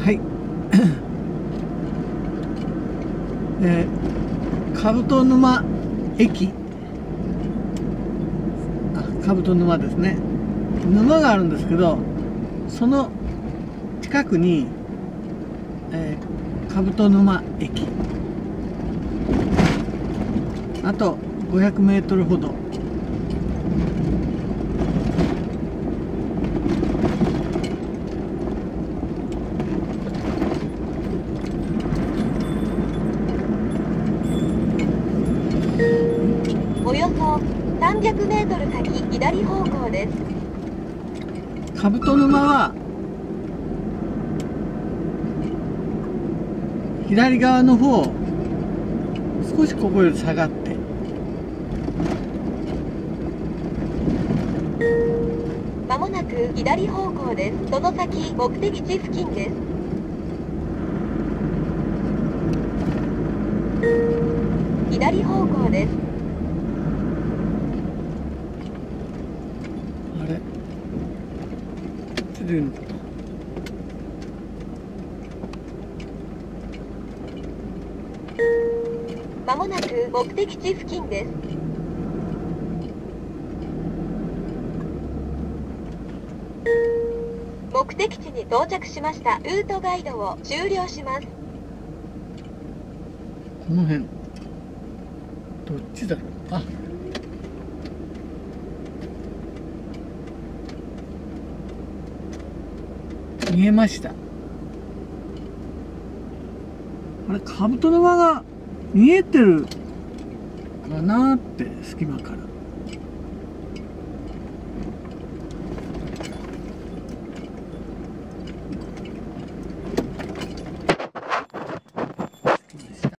はい兜沼駅、兜沼ですね。沼があるんですけど、その近くに、兜沼駅、あと500メートルほど。 およそ300メートル先左方向です。 兜沼は左側の方、少しここより下がって、 まもなく左方向です。その先目的地付近です。左方向です。 あれ出るのかな。 まもなく目的地付近です。目的地に到着しました。ルートガイドを終了します。 この辺どっちだろう。見えました。あれ、兜沼が見えてるかなって、隙間から。